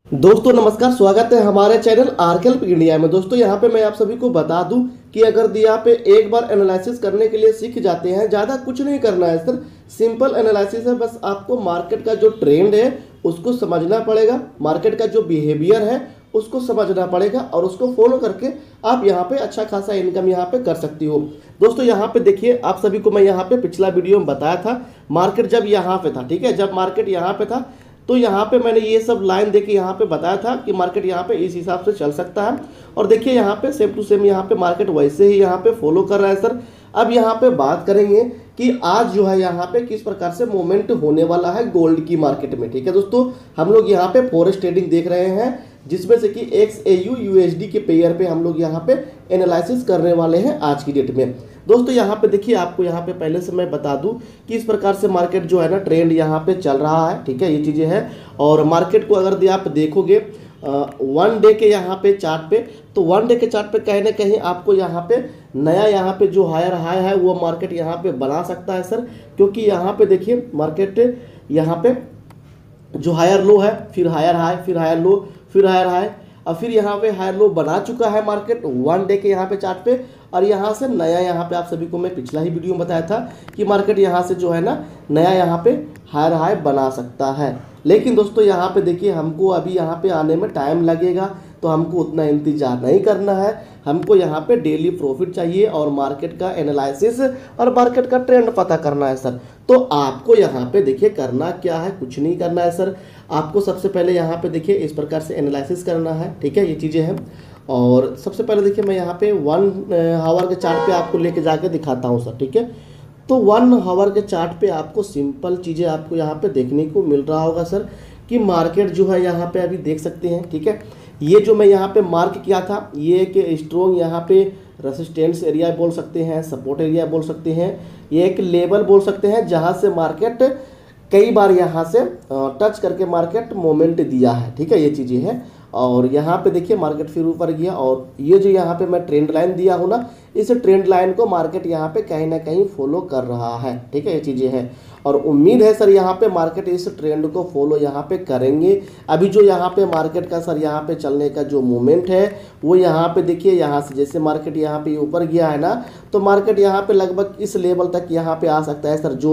दोस्तों नमस्कार, स्वागत है हमारे चैनल आरकेएल इंडिया में। दोस्तों यहाँ पे मैं आप सभी को बता दूं कि अगर यहाँ पे एक बार एनालिसिस करने के लिए सीख जाते हैं, ज़्यादा कुछ नहीं करना है सर, सिंपल एनालिसिस है। बस आपको मार्केट का जो ट्रेंड है उसको समझना पड़ेगा, मार्केट का जो बिहेवियर है उसको समझना पड़ेगा और उसको फॉलो करके आप यहाँ पे अच्छा खासा इनकम यहाँ पे कर सकती हो। दोस्तों यहाँ पे देखिए, आप सभी को मैं यहाँ पे पिछला वीडियो में बताया था, मार्केट जब यहाँ पे था, ठीक है, जब मार्केट यहाँ पे था तो यहाँ पे मैंने ये सब लाइन देके यहाँ पे बताया था कि मार्केट यहाँ पे इस हिसाब से चल सकता है। और देखिए यहाँ पे सेम टू सेम यहाँ पे मार्केट वैसे ही यहाँ पे फॉलो कर रहा है सर। अब यहाँ पे बात करेंगे कि आज जो है यहाँ पे किस प्रकार से मूवमेंट होने वाला है गोल्ड की मार्केट में। ठीक है दोस्तों, हम लोग यहाँ पे फॉरेक्स ट्रेडिंग देख रहे हैं, जिसमें से कि XAU USD के पेयर पे हम लोग यहाँ पे एनालिसिस करने वाले हैं आज की डेट में। दोस्तों यहाँ पे देखिए, आपको यहाँ पे पहले से मैं बता दूं कि इस प्रकार से मार्केट जो है ना, ट्रेंड यहाँ पे चल रहा है। ठीक है, ये चीज़ें हैं। और मार्केट को अगर आप देखोगे वन डे के यहाँ पे चार्ट पे, तो वन डे के चार्ट पे कहीं ना कहीं आपको यहाँ पे नया यहाँ पे जो हायर हाई है वो मार्केट यहाँ पे बना सकता है सर। क्योंकि यहाँ पे देखिए मार्केट यहाँ पे जो हायर लो है, फिर हायर हाई, फिर हायर लो, फिर हायर हाई, और फिर यहाँ पे हायर लो बना चुका है मार्केट वन डे के यहाँ पे चार्ट पे। और यहाँ से नया यहाँ पे आप सभी को मैं पिछला ही वीडियो में बताया था कि मार्केट यहाँ से जो है ना नया यहाँ पे हायर हाई बना सकता है। लेकिन दोस्तों यहाँ पे देखिए, हमको अभी यहाँ पे आने में टाइम लगेगा, तो हमको उतना इंतजार नहीं करना है। हमको यहाँ पे डेली प्रॉफिट चाहिए और मार्केट का एनालिसिस और मार्केट का ट्रेंड पता करना है सर। तो आपको यहाँ पे देखिए करना क्या है, कुछ नहीं करना है सर। आपको सबसे पहले यहाँ पे देखिए इस प्रकार से एनालिसिस करना है। ठीक है, ये चीज़ें हैं। और सबसे पहले देखिए मैं यहाँ पे 1 आवर के चार्ट पे आपको लेके जाके दिखाता हूँ सर। ठीक है, तो 1 आवर के चार्ट पे आपको सिंपल चीज़ें आपको यहाँ पे देखने को मिल रहा होगा सर कि मार्केट जो है यहाँ पे अभी देख सकते हैं। ठीक है, ये जो मैं यहाँ पे मार्क किया था, ये एक स्ट्रॉन्ग यहाँ पे रेसिस्टेंस एरिया बोल सकते हैं, सपोर्ट एरिया बोल सकते हैं, ये एक लेवल बोल सकते हैं जहाँ से मार्केट कई बार यहाँ से टच करके मार्केट मोमेंट दिया है। ठीक है, ये चीज़ें हैं। और यहाँ पे देखिए मार्केट फिर ऊपर गया, और ये जो यहाँ पे मैं ट्रेंड लाइन दिया हूँ ना, इस ट्रेंड लाइन को मार्केट यहाँ पे कहीं ना कहीं फॉलो कर रहा है। ठीक है, ये चीज़ें हैं। और उम्मीद है सर यहाँ पे मार्केट इस ट्रेंड को फॉलो यहाँ पे करेंगे। अभी जो यहाँ पे मार्केट का सर यहाँ पे चलने का जो मूवमेंट है वो यहाँ पे देखिए, यहाँ से जैसे मार्केट यहाँ पे ऊपर गया है ना, तो मार्केट यहाँ पे लगभग इस लेवल तक यहाँ पे आ सकता है सर, जो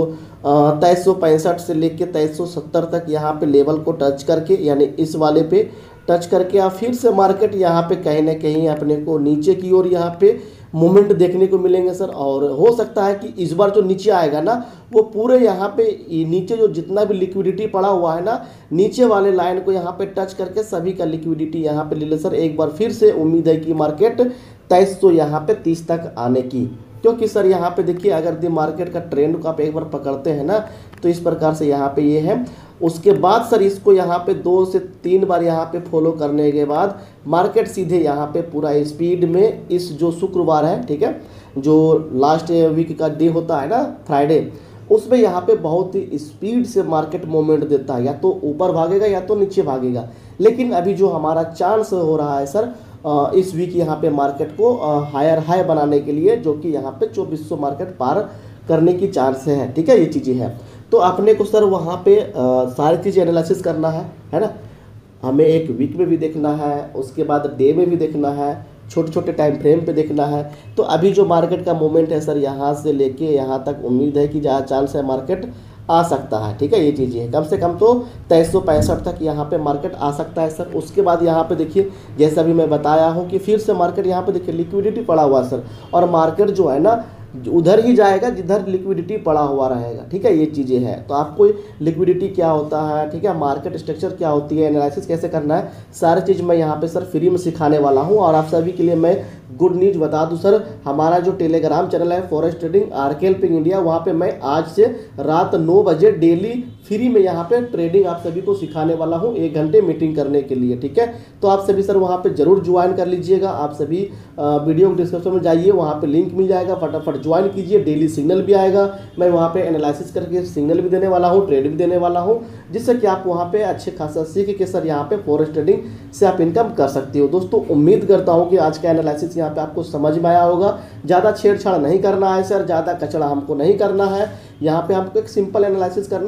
2365 से लेके 2370 तक यहाँ पे लेवल को टच करके, यानी इस वाले पे टच करके आप फिर से मार्केट यहाँ पे कहीं ना कहीं अपने को नीचे की ओर यहाँ पे मूवमेंट देखने को मिलेंगे सर। और हो सकता है कि इस बार जो नीचे आएगा ना, वो पूरे यहाँ पे नीचे जो जितना भी लिक्विडिटी पड़ा हुआ है ना, नीचे वाले लाइन को यहाँ पे टच करके सभी का लिक्विडिटी यहाँ पे ले ले सर। एक बार फिर से उम्मीद है कि मार्केट 2300 यहाँ पे 30 तक आने की। क्योंकि सर यहाँ पे देखिए, अगर दी मार्केट का ट्रेंड को आप एक बार पकड़ते हैं ना, तो इस प्रकार से यहाँ पे ये है। उसके बाद सर इसको यहाँ पे 2 से 3 बार यहाँ पे फॉलो करने के बाद मार्केट सीधे यहाँ पे पूरा स्पीड में, इस जो शुक्रवार है, ठीक है, जो लास्ट वीक का डे होता है ना, फ्राइडे, उसमें यहाँ पे बहुत ही स्पीड से मार्केट मूवमेंट देता है, या तो ऊपर भागेगा या तो नीचे भागेगा। लेकिन अभी जो हमारा चांस हो रहा है सर इस वीक यहाँ पे मार्केट को हायर हाई बनाने के लिए, जो कि यहाँ पे 2400 मार्केट पार करने की चांस है। ठीक है, ये चीज़ें हैं। तो अपने को सर वहाँ पे सारी चीज़ें एनालिसिस करना है ना। हमें एक वीक में भी देखना है, उसके बाद डे में भी देखना है, छोटे छोटे टाइम फ्रेम पे देखना है। तो अभी जो मार्केट का मूवमेंट है सर, यहाँ से लेके यहाँ तक उम्मीद है कि ज़्यादा चांस है मार्केट आ सकता है। ठीक है, ये चीज़ें हैं। कम से कम तो 2365 तक यहाँ पे मार्केट आ सकता है सर। उसके बाद यहाँ पे देखिए, जैसा भी मैं बताया हूँ कि फिर से मार्केट यहाँ पे देखिए लिक्विडिटी पड़ा हुआ है सर, और मार्केट जो है ना उधर ही जाएगा जिधर लिक्विडिटी पड़ा हुआ रहेगा। ठीक है, ये चीज़ें हैं। तो आपको लिक्विडिटी क्या होता है, ठीक है, मार्केट स्ट्रक्चर क्या होती है, एनालिसिस कैसे करना है, सारी चीज़ मैं यहाँ पे सर फ्री में सिखाने वाला हूँ। और आप सभी के लिए मैं गुड न्यूज़ बता दूं सर, हमारा जो टेलीग्राम चैनल है फॉरेक्स ट्रेडिंग आरकेएल इंडिया, वहाँ पे मैं आज से रात 9 बजे डेली फ्री में यहाँ पे ट्रेडिंग आप सभी को सिखाने वाला हूँ, 1 घंटे मीटिंग करने के लिए। ठीक है, तो आप सभी सर वहाँ पे जरूर ज्वाइन कर लीजिएगा। आप सभी वीडियो डिस्क्रिप्शन में जाइए, वहाँ पे लिंक मिल जाएगा, फटाफट ज्वाइन कीजिए। डेली सिग्नल भी आएगा, मैं वहाँ पे एनालिसिस करके सिग्नल भी देने वाला हूँ, ट्रेड भी देने वाला हूँ, जिससे कि आप वहाँ पे अच्छे खासा सीख के सर यहाँ पे फॉरेक्स ट्रेडिंग से आप इनकम कर सकते हो। दोस्तों उम्मीद करता हूँ कि आज का एनालिसिस यहाँ पे आपको समझ में आया होगा। ज़्यादा छेड़छाड़ नहीं करना है सर, ज़्यादा कचड़ा हमको नहीं करना है। यहाँ पे हमको एक सिंपल एनालिसिस करना है और मार्केट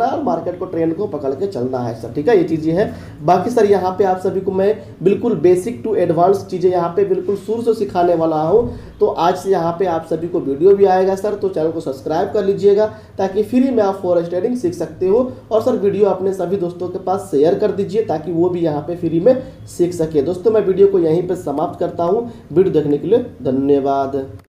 मार्केट को ट्रेंड को पकड़ के चलना है सर, ठीक है, ये चीज़ें है। बाकी सर यहाँ पे आप सभी को मैं बिल्कुल बेसिक टू एडवांस चीज़ें यहाँ पे बिल्कुल शुरू से सिखाने वाला हूँ। तो आज से यहाँ पे आप सभी को वीडियो भी आएगा सर, तो चैनल को सब्सक्राइब कर लीजिएगा ताकि फ्री में आप फॉरेक्स ट्रेडिंग सीख सकते हो। और सर वीडियो अपने सभी दोस्तों के पास शेयर कर दीजिए ताकि वो भी यहाँ पे फ्री में सीख सके। दोस्तों मैं वीडियो को यहीं पे समाप्त करता हूँ। वीडियो देखने के लिए धन्यवाद।